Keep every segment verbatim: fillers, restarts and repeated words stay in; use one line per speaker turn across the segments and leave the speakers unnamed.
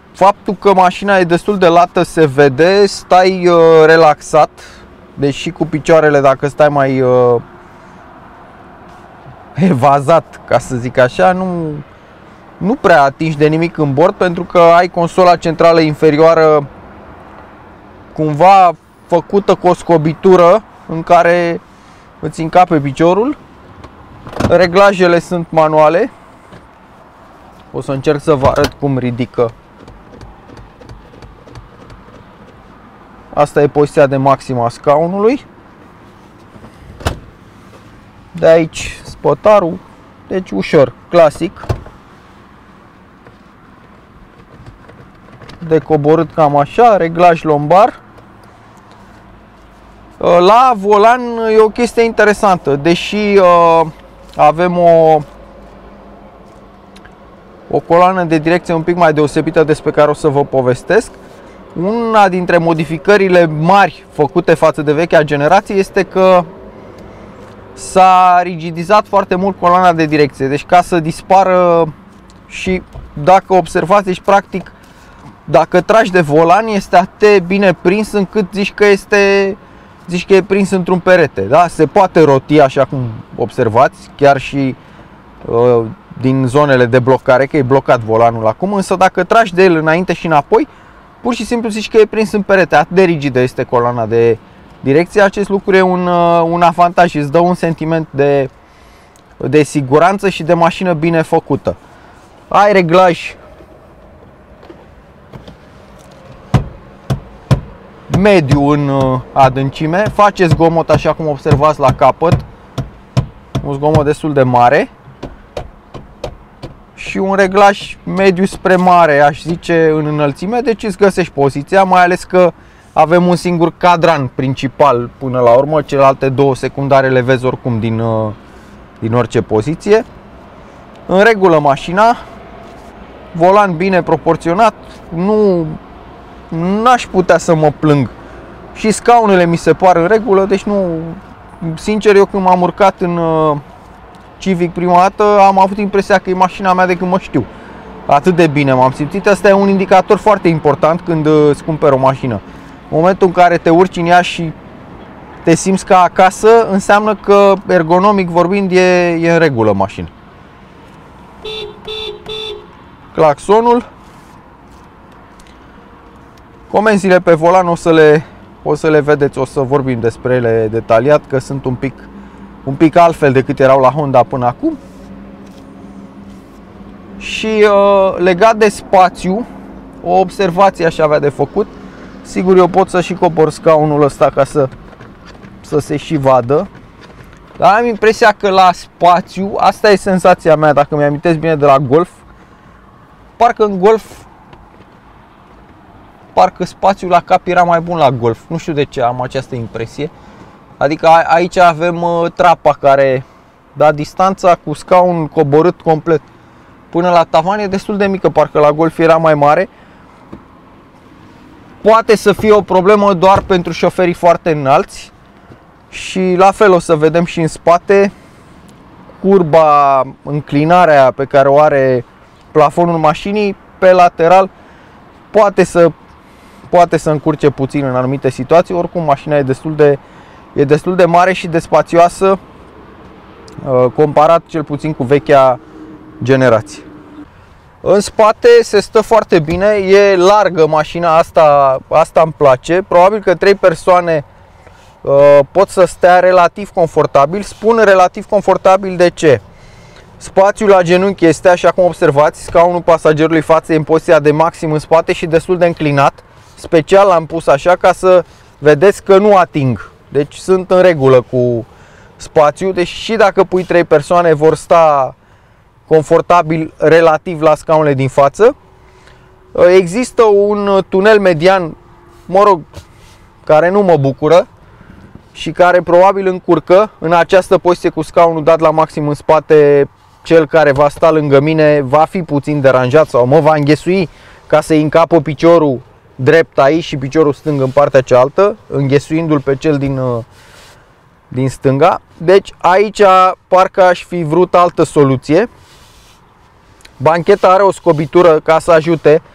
faptul că mașina e destul de lată se vede, stai uh, relaxat, deși cu picioarele, dacă stai mai uh, evazat, ca să zic așa, nu, nu prea atingi de nimic în bord, pentru că ai consola centrală inferioară cumva făcută cu o scobitură în care îți încape piciorul. Reglajele sunt manuale. O să încerc să vă arăt cum ridică. Asta e poziția de maximă a scaunului. De aici spătarul, deci ușor, clasic. De coborât cam așa, reglaj lombar. La volan e o chestie interesantă, deși uh, avem o, o coloană de direcție un pic mai deosebită despre care o să vă povestesc. Una dintre modificările mari făcute față de vechea generație este că s-a rigidizat foarte mult coloana de direcție. Deci ca să dispară, și dacă observați, deci practic dacă tragi de volan este atât de bine prins încât zici că este zici că e prins într-un perete, da? Se poate roti așa cum observați, chiar și uh, din zonele de blocare, că e blocat volanul acum, însă dacă tragi de el înainte și înapoi, pur și simplu zici că e prins în perete, atât de rigidă este coloana de direcție. Acest lucru e un, uh, un avantaj, îți dă un sentiment de, de siguranță și de mașină bine făcută. Ai reglaj mediu în adâncime, face zgomot așa cum observați la capăt, un zgomot destul de mare, și un reglaj mediu spre mare, aș zice, în înălțime, deci îți găsești poziția, mai ales că avem un singur cadran principal până la urmă, celelalte două secundare le vezi oricum din, din orice poziție. În regulă mașina, volan bine proporționat, nu n-aș putea să mă plâng. Și scaunele mi se par în regulă, deci nu, sincer, eu când m-am urcat în Civic prima dată am avut impresia că e mașina mea de când mă știu. Atât de bine m-am simțit. Asta e un indicator foarte important când îți cumperi o mașină. În momentul în care te urci în ea și te simți ca acasă, înseamnă că, ergonomic vorbind, e, e în regulă mașina. Claxonul. Comenzile pe volan o să le, o să le vedeți, o să vorbim despre ele detaliat, că sunt un pic, un pic altfel decât erau la Honda până acum. Și uh, legat de spațiu, o observație aș avea de făcut. Sigur, eu pot să și cobor scaunul ăsta ca să, să se și vadă. Dar am impresia că la spațiu, asta e senzația mea, dacă mi-amintesc bine de la Golf, parcă în Golf parcă spațiul la cap era mai bun la Golf. Nu știu de ce am această impresie. Adică aici avem trapa care, da, distanța cu scaun coborât complet până la tavan e destul de mică, parcă la Golf era mai mare. Poate să fie o problemă doar pentru șoferii foarte înalți. Și la fel o să vedem și în spate curba, înclinarea pe care o are plafonul mașinii pe lateral poate să poate să încurce puțin în anumite situații. Oricum mașina e destul de e destul de mare și de spațioasă, comparat cel puțin cu vechea generație. În spate se stă foarte bine, e largă mașina asta, asta îmi place. Probabil că trei persoane uh, pot să stea relativ confortabil. Spun relativ confortabil de ce? Spațiul la genunchi este, așa cum observați, scaunul pasagerului față e în poziția de maxim în spate și destul de înclinat. Special l-am pus așa ca să vedeți că nu ating. Deci sunt în regulă cu spațiu. Deci și dacă pui trei persoane vor sta confortabil relativ la scaunele din față. Există un tunel median, mă rog, care nu mă bucură și care probabil încurcă. În această poziție cu scaunul dat la maxim în spate, cel care va sta lângă mine va fi puțin deranjat sau mă va înghesui ca să-i încapă piciorul drept aici și piciorul stâng în partea cealaltă, înghesuindu-l pe cel din, din stânga. Deci aici parcă aș fi vrut altă soluție. Bancheta are o scobitură ca să ajute,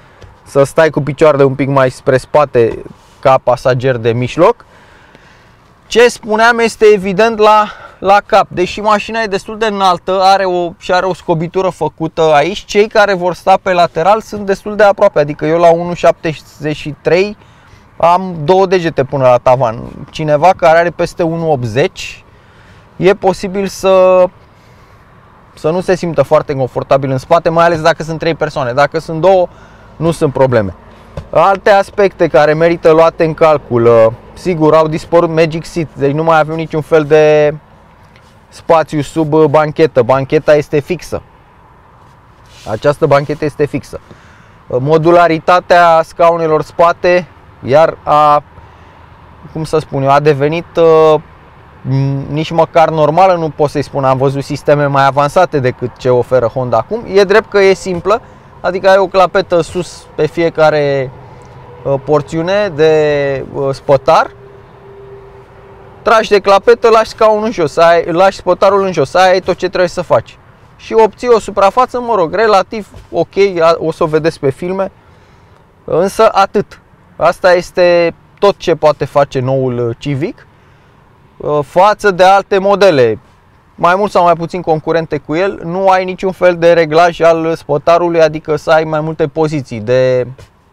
să stai cu picioarele un pic mai spre spate ca pasager de mijloc. Ce spuneam este evident la, la cap. Deși mașina e destul de înaltă, are o, și are o scobitură făcută aici, cei care vor sta pe lateral sunt destul de aproape. Adică eu la unu virgulă șaptezeci și trei am două degete până la tavan. Cineva care are peste unu virgulă optzeci e posibil să, să nu se simtă foarte confortabil în spate, mai ales dacă sunt trei persoane. Dacă sunt două, nu sunt probleme. Alte aspecte care merită luate în calcul, sigur, au dispărut Magic Seat, deci nu mai avem niciun fel de spațiu sub banchetă. Bancheta este fixă. Această banchetă este fixă. Modularitatea scaunelor spate, iar a, cum să spun eu, a devenit uh, nici măcar normală, nu pot să-i spun. Am văzut sisteme mai avansate decât ce oferă Honda acum. E drept că e simplă, adică ai o clapetă sus pe fiecare uh, porțiune de uh, spătar. Tragi de clapetă, lași scaunul în jos, ai, lași spătarul în jos, aia e tot ce trebuie să faci. Și obții o suprafață, mă rog, relativ ok, o să o vedeți pe filme, însă atât. Asta este tot ce poate face noul Civic față de alte modele, mai mult sau mai puțin concurente cu el. Nu ai niciun fel de reglaj al spătarului, adică să ai mai multe poziții de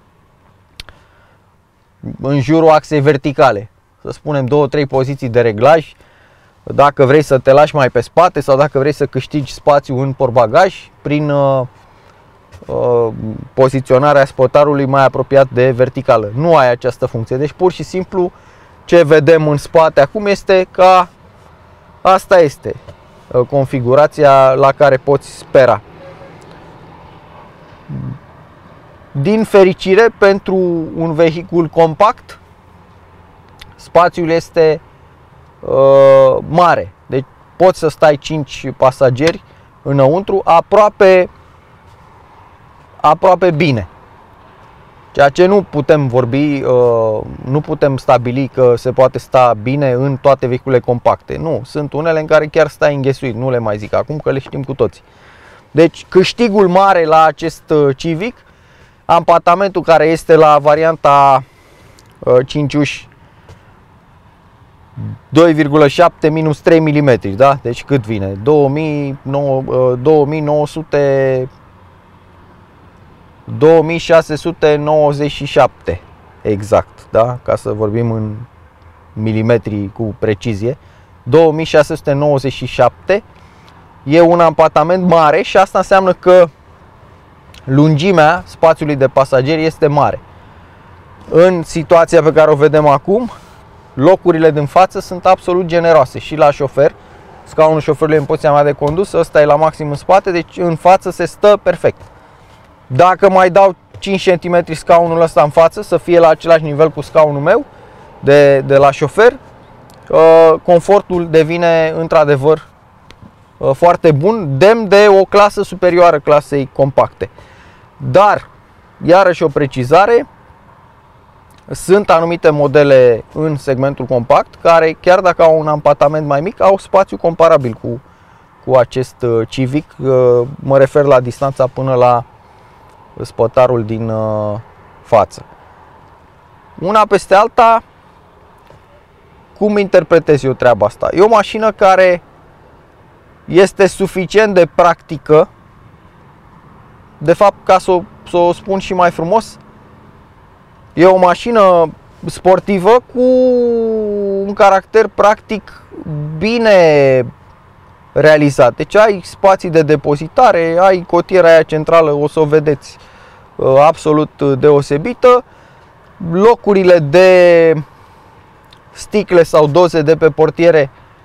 în jurul axei verticale. Să spunem două trei poziții de reglaj, dacă vrei să te lași mai pe spate sau dacă vrei să câștigi spațiu în portbagaj prin uh, uh, poziționarea spătarului mai apropiat de verticală. Nu ai această funcție, deci pur și simplu ce vedem în spate acum este ca asta este uh, configurația la care poți spera. Din fericire, pentru un vehicul compact, spațiul este uh, mare, deci poți să stai cinci pasageri înăuntru aproape, aproape bine. Ceea ce nu putem vorbi, uh, nu putem stabili că se poate sta bine în toate vehiculele compacte. Nu, sunt unele în care chiar stai înghesuit, nu le mai zic acum că le știm cu toții. Deci câștigul mare la acest Civic, ampatamentul care este la varianta uh, cinci uși doi virgulă șapte minus trei milimetri, da? Deci cât vine? două mii nouă sute două mii șase sute nouăzeci și șapte exact, da? Ca să vorbim în milimetri cu precizie. două mii șase sute nouăzeci și șapte e un ampatament mare și asta înseamnă că lungimea spațiului de pasageri este mare. În situația pe care o vedem acum, locurile din față sunt absolut generoase și la șofer. Scaunul șoferului în poziția mea de condus, ăsta e la maxim în spate, deci în față se stă perfect. Dacă mai dau cinci centimetri scaunul ăsta în față, să fie la același nivel cu scaunul meu de, de la șofer, confortul devine într-adevăr foarte bun, demn de o clasă superioară clasei compacte. Dar, iarăși o precizare, sunt anumite modele în segmentul compact care, chiar dacă au un ampatament mai mic, au spațiu comparabil cu, cu acest Civic. Mă refer la distanța până la spătarul din față. Una peste alta, cum interpretez eu treaba asta? E o mașină care este suficient de practică. De fapt, ca să o, să o spun și mai frumos, e o mașină sportivă cu un caracter practic bine realizat. Deci ai spații de depozitare, ai cotiera aia centrală, o să o vedeți, absolut deosebită. Locurile de sticle sau doze de pe portiere,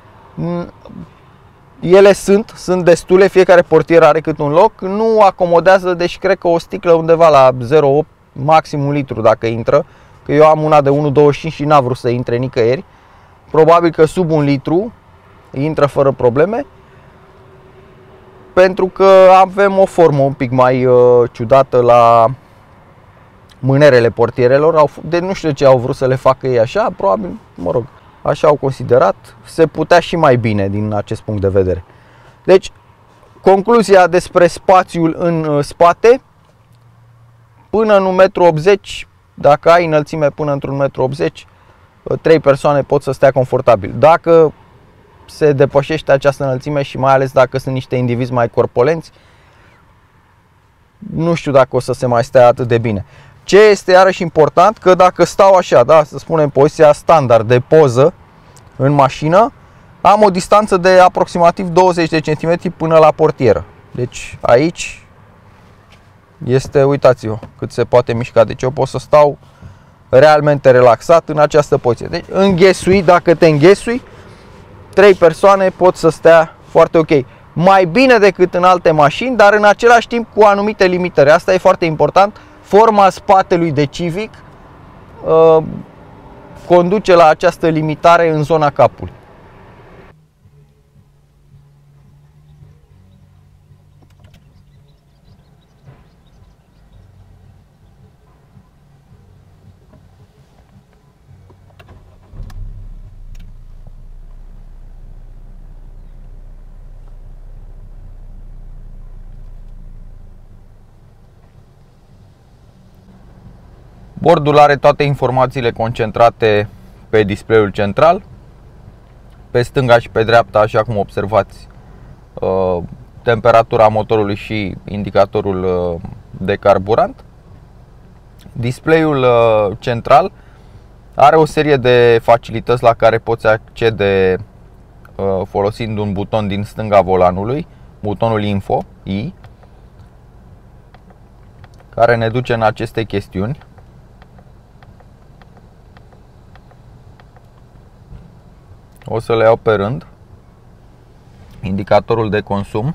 ele sunt, sunt destule, fiecare portieră are cât un loc, nu acomodează, deci cred că o sticlă undeva la zero virgulă opt, maxim un litru dacă intră, că eu am una de unu virgulă douăzeci și cinci și n-a vrut să intre nicăieri. Probabil că sub un litru intră fără probleme, pentru că avem o formă un pic mai uh, ciudată la mânerele portierelor. Au, de nu știu de ce au vrut să le facă ei așa, probabil, mă rog, așa au considerat. Se putea și mai bine din acest punct de vedere. Deci, concluzia despre spațiul în spate, până în un metru optzeci, dacă ai înălțime până într-un metru optzeci, trei persoane pot să stea confortabil. Dacă se depășește această înălțime și mai ales dacă sunt niște indivizi mai corpulenți, nu știu dacă o să se mai stea atât de bine. Ce este iarăși important, că dacă stau așa, da, să spunem poziția standard de poză în mașină, am o distanță de aproximativ douăzeci de centimetri până la portieră. Deci aici este, uitați-vă cât se poate mișca. Deci eu pot să stau realmente relaxat în această poziție. Deci înghesui, dacă te înghesui, trei persoane pot să stea foarte ok. Mai bine decât în alte mașini, dar în același timp cu anumite limitări. Asta e foarte important. Forma spatelui de Civic uh, conduce la această limitare în zona capului. Bordul are toate informațiile concentrate pe display-ul central, pe stânga și pe dreapta, așa cum observați, temperatura motorului și indicatorul de carburant. Display-ul central are o serie de facilități la care poți accede folosind un buton din stânga volanului, butonul Info, I, care ne duce în aceste chestiuni. O să le iau pe rând. Indicatorul de consum,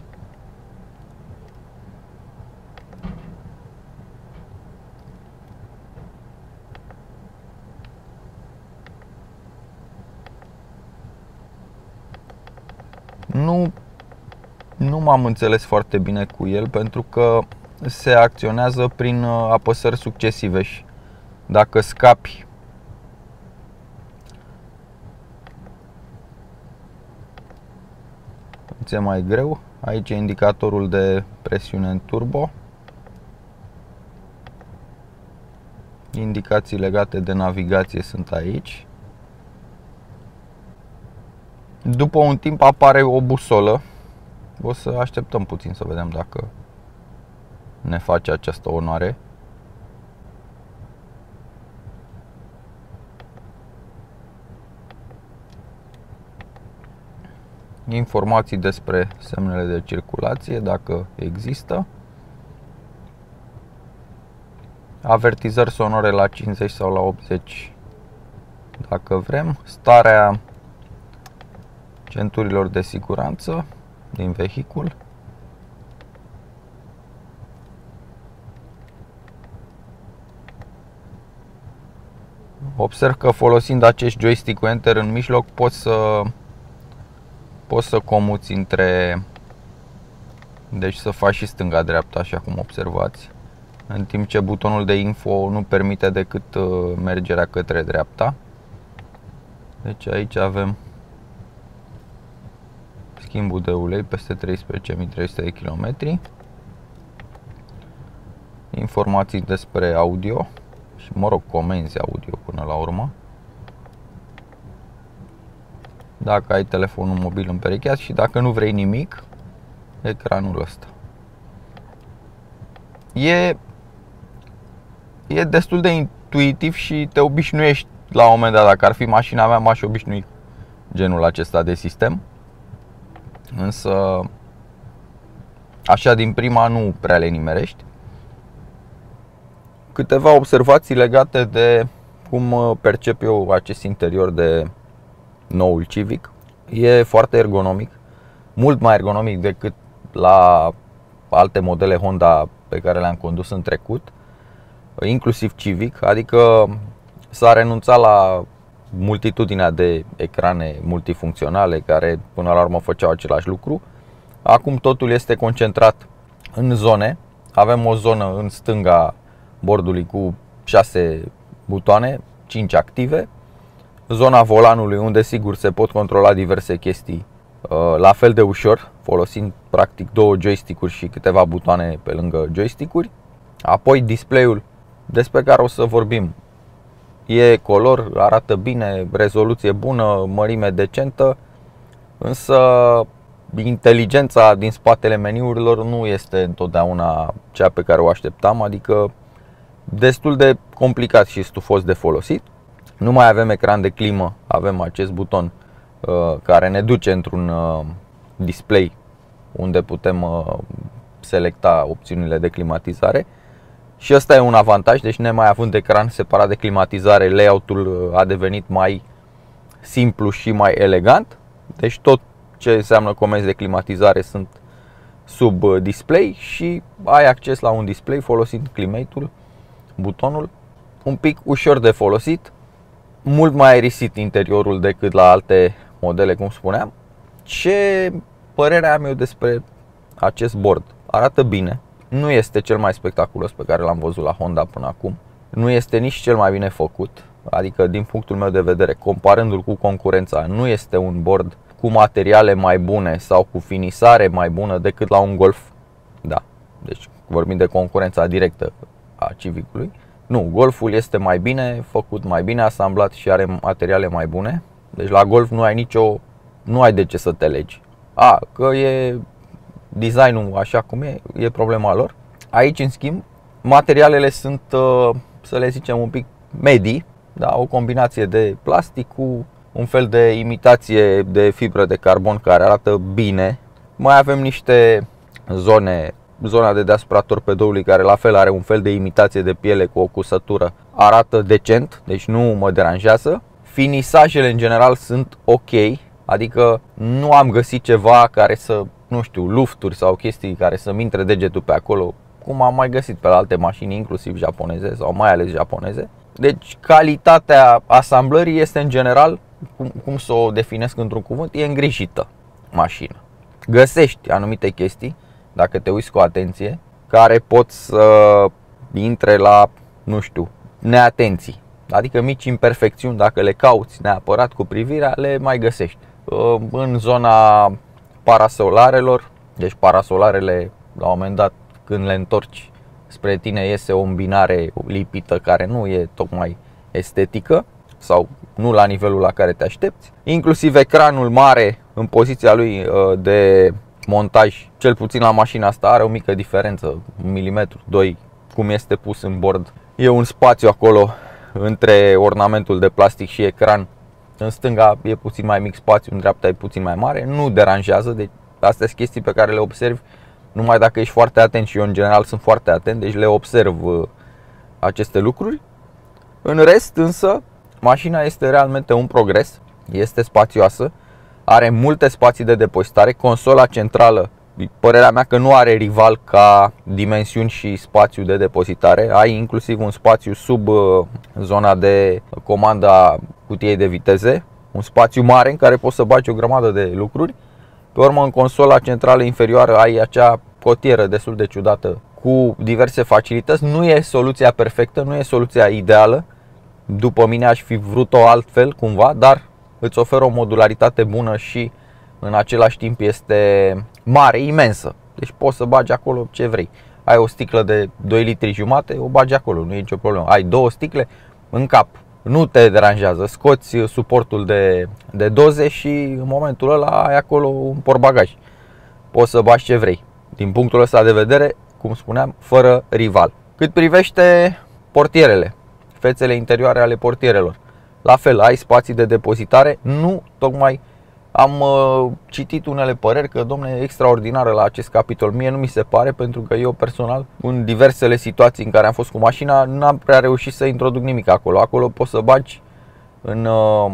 nu, nu m-am înțeles foarte bine cu el, pentru că se acționează prin apăsări succesive și dacă scapi ți-e mai greu. Aici e indicatorul de presiune în turbo, indicații legate de navigație sunt aici. După un timp apare o busolă. O să așteptăm puțin să vedem dacă ne face această onoare. Informații despre semnele de circulație, dacă există. Avertizări sonore la cincizeci sau la optzeci dacă vrem. Starea centurilor de siguranță din vehicul. Observ că folosind acest joystick cu Enter în mijloc poți să poți să comuți între, deci să faci și stânga-dreapta, așa cum observați, în timp ce butonul de info nu permite decât mergerea către dreapta. Deci aici avem schimbul de ulei peste treisprezece mii trei sute de kilometri, informații despre audio și, mă rog, comenzi audio până la urmă, dacă ai telefonul mobil împerecheat, și dacă nu vrei nimic, ecranul ăsta. E, e destul de intuitiv și te obișnuiești la un moment dat. Dacă ar fi mașina mea, m-aș obișnui genul acesta de sistem. Însă așa din prima nu prea le nimerești. Câteva observații legate de cum percep eu acest interior de noul Civic. E foarte ergonomic, mult mai ergonomic decât la alte modele Honda pe care le-am condus în trecut, inclusiv Civic, adică s-a renunțat la multitudinea de ecrane multifuncționale care până la urmă făceau același lucru. Acum totul este concentrat în zone. Avem o zonă în stânga bordului cu șase butoane, cinci active. Zona volanului, unde sigur se pot controla diverse chestii la fel de ușor, folosind practic două joystick-uri și câteva butoane pe lângă joystick-uri. Apoi display-ul despre care o să vorbim. E color, arată bine, rezoluție bună, mărime decentă, însă inteligența din spatele meniurilor nu este întotdeauna cea pe care o așteptam, adică destul de complicat și stufos de folosit. Nu mai avem ecran de climă, avem acest buton uh, care ne duce într-un uh, display unde putem uh, selecta opțiunile de climatizare. Și ăsta e un avantaj, deci nemai având ecran separat de climatizare, layout-ul a devenit mai simplu și mai elegant. Deci tot ce înseamnă comenzi de climatizare sunt sub display și ai acces la un display folosind Climate-ul, butonul. Un pic ușor de folosit, mult mai aerisit interiorul decât la alte modele, cum spuneam. Ce părere am eu despre acest board? Arată bine. Nu este cel mai spectaculos pe care l-am văzut la Honda până acum. Nu este nici cel mai bine făcut. Adică din punctul meu de vedere, comparându-l cu concurența, nu este un board cu materiale mai bune sau cu finisare mai bună decât la un Golf. Da, deci vorbim de concurența directă a Civicului. Nu, Golful este mai bine făcut, mai bine asamblat și are materiale mai bune. Deci la Golf nu ai nicio, nu ai de ce să te legi. A, că e designul așa cum e, e problema lor. Aici, în schimb, materialele sunt, să le zicem, un pic medii, da? O combinație de plastic cu un fel de imitație de fibră de carbon care arată bine. Mai avem niște zone, zona de deasupra torpedoului care la fel are un fel de imitație de piele cu o cusătură. Arată decent, deci nu mă deranjează. Finisajele în general sunt ok, adică nu am găsit ceva care să, nu știu, lufturi sau chestii care să-mi intre degetul pe acolo, cum am mai găsit pe la alte mașini, inclusiv japoneze sau mai ales japoneze. Deci calitatea asamblării este în general, cum, cum să o definesc într-un cuvânt, e îngrijită mașină. Găsești anumite chestii, dacă te uiți cu atenție, care pot să intre la, nu știu, neatenții. Adică mici imperfecțiuni, dacă le cauți neapărat cu privirea, le mai găsești. În zona parasolarelor, deci parasolarele, la un moment dat, când le întorci spre tine, iese o îmbinare lipită care nu e tocmai estetică sau nu la nivelul la care te aștepți. Inclusiv ecranul mare în poziția lui de montaj, cel puțin la mașina asta, are o mică diferență, un milimetru, doi, cum este pus în bord. E un spațiu acolo între ornamentul de plastic și ecran. În stânga e puțin mai mic spațiu, în dreapta e puțin mai mare. Nu deranjează, deci astea sunt chestii pe care le observi numai dacă ești foarte atent și eu în general sunt foarte atent, deci le observ aceste lucruri. În rest însă, mașina este realmente un progres, este spațioasă, are multe spații de depozitare, consola centrală, părerea mea că nu are rival ca dimensiuni și spațiu de depozitare. Ai inclusiv un spațiu sub zona de comandă a cutiei de viteze, un spațiu mare în care poți să bagi o grămadă de lucruri. Pe urmă, în consola centrală inferioară ai acea cotieră destul de ciudată cu diverse facilități. Nu e soluția perfectă, nu e soluția ideală. După mine aș fi vrut-o altfel cumva, dar îți oferă o modularitate bună și în același timp este mare, imensă. Deci poți să bagi acolo ce vrei. Ai o sticlă de doi litri jumate, o bagi acolo, nu e nicio problemă. Ai două sticle în cap, nu te deranjează. Scoți suportul de, de doze și în momentul ăla ai acolo un portbagaj. Poți să bagi ce vrei. Din punctul ăsta de vedere, cum spuneam, fără rival. Cât privește portierele, fețele interioare ale portierelor, la fel, ai spații de depozitare. Nu tocmai am uh, citit unele păreri că, domne, e extraordinară la acest capitol. Mie nu mi se pare, pentru că eu personal, în diversele situații în care am fost cu mașina, n-am prea reușit să introduc nimic acolo. Acolo poți să bagi în uh,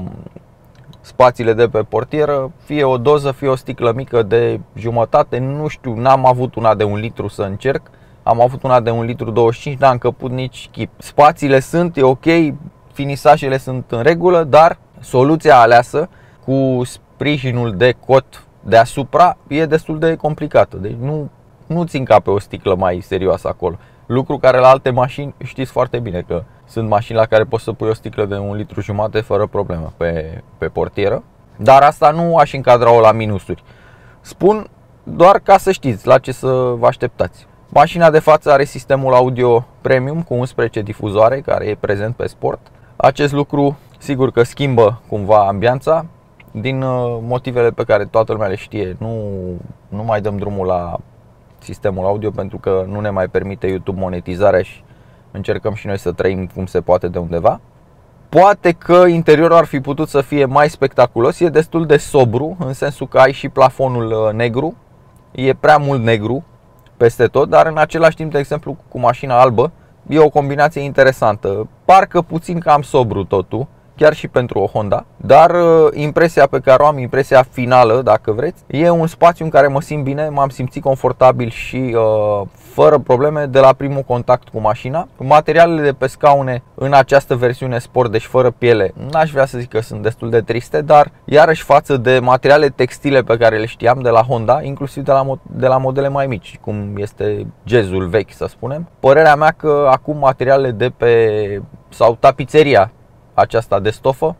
spațiile de pe portieră fie o doză, fie o sticlă mică de jumătate. Nu știu, n-am avut una de un litru să încerc. Am avut una de un litru douăzeci și cinci, n-am încăput nici chip. Spațiile sunt, e ok, finisajele sunt în regulă, dar soluția aleasă cu sprijinul de cot deasupra e destul de complicată. Deci nu, nu ți încape o sticlă mai serioasă acolo. Lucru care la alte mașini știți foarte bine că sunt mașini la care poți să pui o sticlă de un litru jumate fără problemă pe, pe portieră. Dar asta nu aș încadra-o la minusuri. Spun doar ca să știți la ce să vă așteptați. Mașina de față are sistemul audio premium cu unsprezece difuzoare care e prezent pe Sport. Acest lucru sigur că schimbă cumva ambianța. Din motivele pe care toată lumea le știe, nu, nu mai dăm drumul la sistemul audio pentru că nu ne mai permite YouTube monetizarea și încercăm și noi să trăim cum se poate de undeva. Poate că interiorul ar fi putut să fie mai spectaculos, e destul de sobru în sensul că ai și plafonul negru, e prea mult negru peste tot, dar în același timp, de exemplu, cu mașina albă e o combinație interesantă. Parcă puțin cam sobru totul, chiar și pentru o Honda, dar impresia pe care o am, impresia finală, dacă vreți, e un spațiu în care mă simt bine, m-am simțit confortabil și uh, fără probleme de la primul contact cu mașina. Materialele de pe scaune în această versiune Sport, deci fără piele, n-aș vrea să zic că sunt destul de triste, dar iarăși față de materiale textile pe care le știam de la Honda, inclusiv de la, de la modele mai mici, cum este Jazzul vechi, să spunem, părerea mea că acum materialele de pe, sau tapiseria aceasta de stofă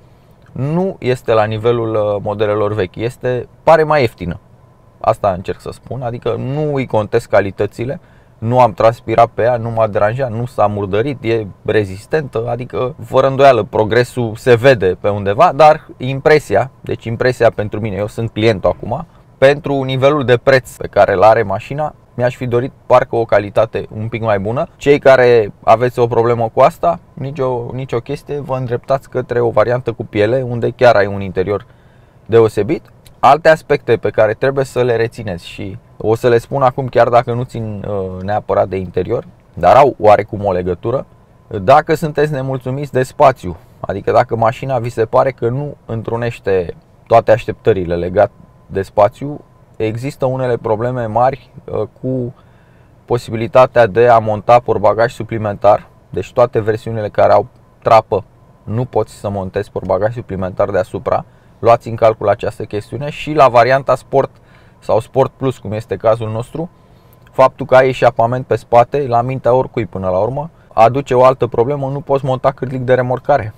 nu este la nivelul modelelor vechi, este, pare mai ieftină. Asta încerc să spun, adică nu îi contest calitățile, nu am transpirat pe ea, nu m-a deranjat, nu s-a murdărit, e rezistentă, adică fără îndoială progresul se vede pe undeva, dar impresia, deci impresia pentru mine, eu sunt clientul acum, pentru nivelul de preț pe care îl are mașina, mi-aș fi dorit parcă o calitate un pic mai bună. Cei care aveți o problemă cu asta, nicio, nicio chestie, vă îndreptați către o variantă cu piele, unde chiar ai un interior deosebit. Alte aspecte pe care trebuie să le rețineți și o să le spun acum chiar dacă nu țin uh, neapărat de interior, dar au oarecum o legătură. Dacă sunteți nemulțumiți de spațiu, adică dacă mașina vi se pare că nu întrunește toate așteptările legate de spațiu, există unele probleme mari cu posibilitatea de a monta portbagaj suplimentar. Deci toate versiunile care au trapă nu poți să montezi portbagaj suplimentar deasupra. Luați în calcul această chestiune. Și la varianta Sport sau Sport Plus, cum este cazul nostru, faptul că ai eșapament pe spate, la mintea oricui până la urmă, aduce o altă problemă, nu poți monta cârlig de remorcare.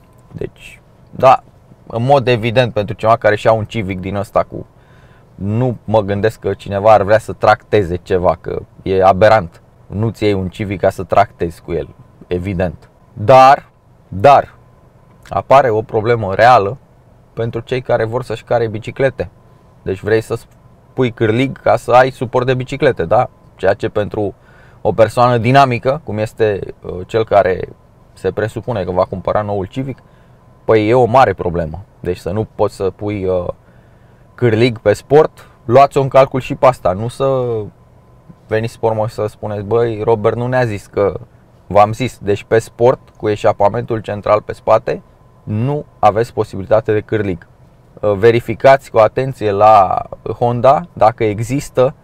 Deci, da, în mod evident pentru cineva care și-a un Civic din ăsta cu... Nu mă gândesc că cineva ar vrea să tracteze ceva, că e aberant. Nu-ți iei un Civic ca să tractezi cu el, evident. Dar, dar, apare o problemă reală pentru cei care vor să-și care biciclete. Deci vrei să pui cârlig ca să ai suport de biciclete, da? Ceea ce pentru o persoană dinamică, cum este cel care se presupune că va cumpăra noul Civic, păi e o mare problemă. Deci să nu poți să pui cârlig pe Sport, luați-o în calcul și pe asta. Nu să veniți sport să spuneți, băi, Robert nu ne-a zis că v-am zis. Deci pe Sport, cu eșapamentul central pe spate, nu aveți posibilitate de cârlig. Verificați cu atenție la Honda dacă există,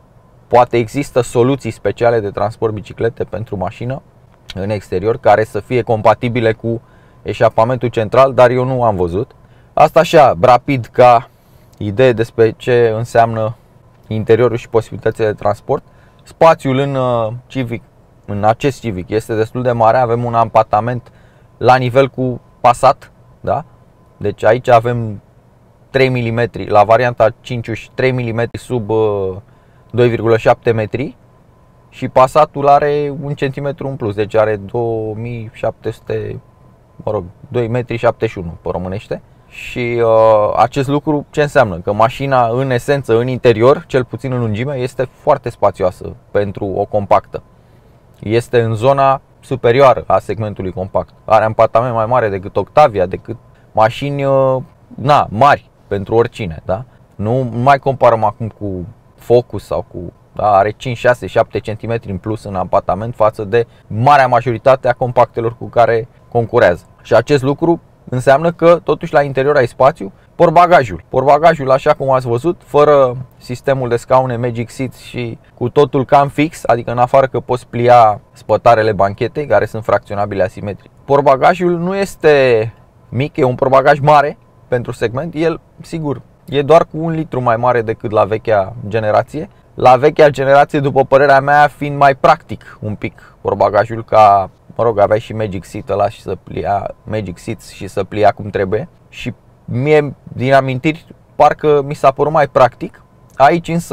poate există soluții speciale de transport biciclete pentru mașină în exterior care să fie compatibile cu eșapamentul central, dar eu nu am văzut. Asta așa, rapid, ca idee despre ce înseamnă interiorul și posibilitățile de transport. Spațiul în Civic, în acest Civic, este destul de mare. Avem un ampatament la nivel cu Passat, da? Deci aici avem trei milimetri, la varianta cinci uși, trei milimetri sub doi virgulă șapte metri și Passatul are un centimetru în plus, deci are două mii șapte sute, mă rog, doi virgulă șaptezeci și unu pe românește. Și uh, acest lucru ce înseamnă? Că mașina în esență, în interior, cel puțin în lungime, este foarte spațioasă pentru o compactă. Este în zona superioară a segmentului compact. Are ampatament mai mare decât Octavia, decât mașini uh, na, mari pentru oricine, da? Nu mai comparăm acum cu Focus sau cu... Da, are cinci, șase, șapte centimetri în plus în ampatament față de marea majoritate a compactelor cu care concurează. Și acest lucru înseamnă că totuși la interior ai spațiu. Portbagajul, portbagajul așa cum ați văzut, fără sistemul de scaune Magic Seats și cu totul cam fix, adică în afară că poți plia spătarele banchetei care sunt fracționabile asimetric. Portbagajul nu este mic, e un portbagaj mare pentru segment. El, sigur, e doar cu un litru mai mare decât la vechea generație. La vechea generație, după părerea mea, fiind mai practic un pic portbagajul, ca, mă rog, aveai și Magic Seat ăla și să plia Magic Seats și să plia cum trebuie. Și mie, din amintiri, parcă mi s-a părut mai practic. Aici însă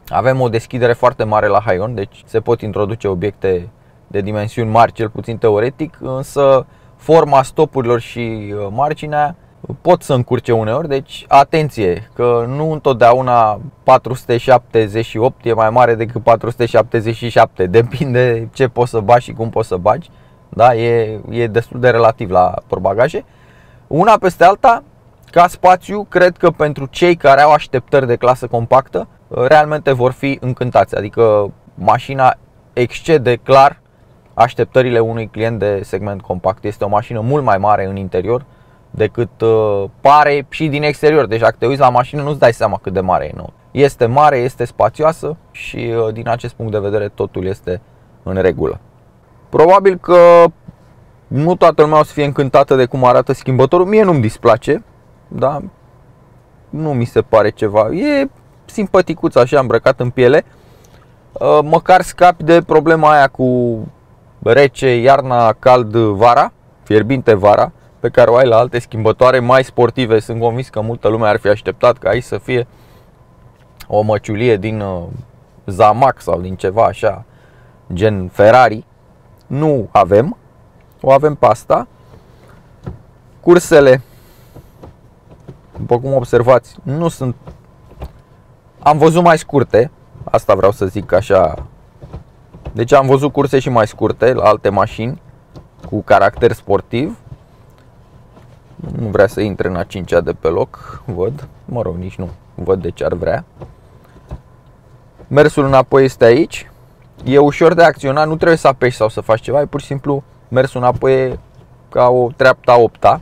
Avem o deschidere foarte mare la Haion, deci se pot introduce obiecte de dimensiuni mari, cel puțin teoretic, însă forma stopurilor și marginea pot să încurce uneori, deci atenție că nu întotdeauna patru sute șaptezeci și opt e mai mare decât patru sute șaptezeci și șapte, depinde ce poți să bagi și cum poți să bagi, da? e, e destul de relativ la portbagaje. Una peste alta, ca spațiu, cred că pentru cei care au așteptări de clasă compactă, realmente vor fi încântați, adică mașina excede clar așteptările unui client de segment compact. Este o mașină mult mai mare în interior decât uh, pare și din exterior. Deci dacă te uiți la mașină nu-ți dai seama cât de mare e nou. Este mare, este spațioasă și uh, din acest punct de vedere totul este în regulă. Probabil că nu toată lumea o să fie încântată de cum arată schimbătorul. Mie nu-mi displace, da? Nu mi se pare ceva. E simpaticuț așa, îmbrăcat în piele. uh, Măcar scapi de problema aia cu rece iarna, cald vara, fierbinte vara, pe care o ai la alte schimbătoare mai sportive. Sunt convins că multă lume ar fi așteptat ca aici să fie o măciulie din uh, Zamac sau din ceva așa, gen Ferrari. Nu avem, o avem pe asta. Cursele, după cum observați, nu sunt... Am văzut mai scurte, asta vreau să zic așa. Deci am văzut curse și mai scurte la alte mașini cu caracter sportiv. Nu vrea să intre în a cincea de pe loc, văd. Mă rog, nici nu văd de ce ar vrea. Mersul înapoi este aici. E ușor de acționat, nu trebuie să apeși sau să faci ceva, e pur și simplu mersul înapoi e ca o treapta opta.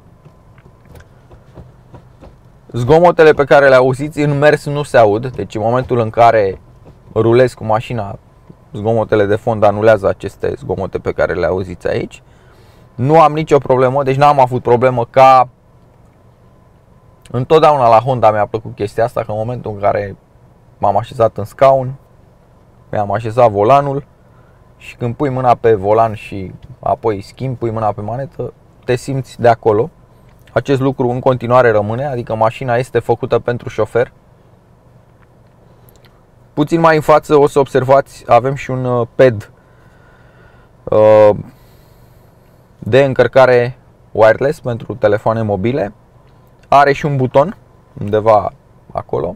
Zgomotele pe care le auziți în mers nu se aud, deci în momentul în care rulezi cu mașina, zgomotele de fond anulează aceste zgomote pe care le auziți aici. Nu am nicio problemă, deci n-am avut problemă ca... Întotdeauna la Honda mi-a plăcut chestia asta, că în momentul în care m-am așezat în scaun, mi-am așezat volanul și când pui mâna pe volan și apoi schimbi, pui mâna pe manetă, te simți de acolo. Acest lucru în continuare rămâne, adică mașina este făcută pentru șofer. Puțin mai în față o să observați, avem și un pad uh, de încărcare wireless pentru telefoane mobile. Are și un buton undeva acolo.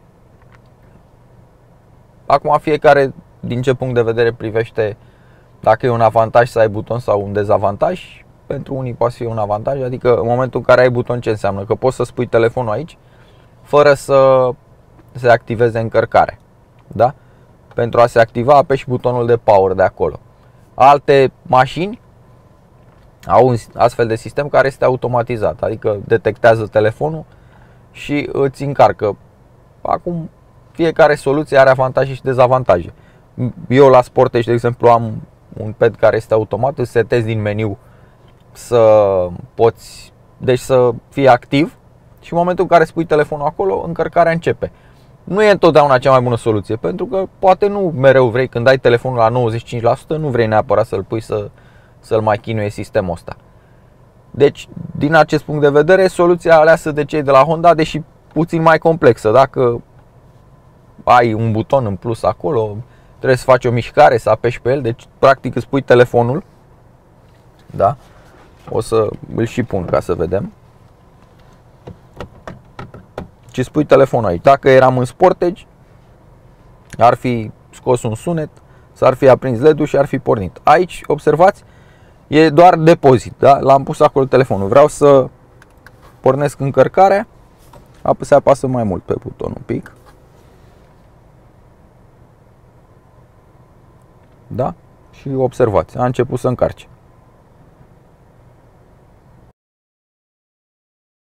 Acum fiecare din ce punct de vedere privește dacă e un avantaj să ai buton sau un dezavantaj. Pentru unii poate fi un avantaj, adică în momentul în care ai buton, ce înseamnă? Că poți să spui telefonul aici fără să se activeze încărcarea, da? Pentru a se activa apeși butonul de power de acolo. Alte mașini au un astfel de sistem care este automatizat, adică detectează telefonul și îți încarcă. Acum fiecare soluție are avantaje și dezavantaje. Eu la Sportage, de exemplu, am un pad care este automat, îți setezi din meniu să poți, deci să fie activ și în momentul în care spui telefonul acolo, încărcarea începe. Nu e întotdeauna cea mai bună soluție, pentru că poate nu mereu vrei, când ai telefonul la nouăzeci și cinci la sută, nu vrei neapărat să-l pui să, să-l mai chinuie sistemul ăsta. Deci, din acest punct de vedere, soluția aleasă de cei de la Honda, deși puțin mai complexă. Dacă ai un buton în plus acolo, trebuie să faci o mișcare, să apeși pe el, deci practic îți pui telefonul, da? O să îl și pun ca să vedem. Și spui telefonul aici. Dacă eram în Sportage, ar fi scos un sunet, s-ar fi aprins L E D-ul și ar fi pornit. Aici, observați, e doar depozit, da? L-am pus acolo telefonul. Vreau să pornesc încărcarea, se apasă mai mult pe buton un pic. Da? Și observați, a început să încarce.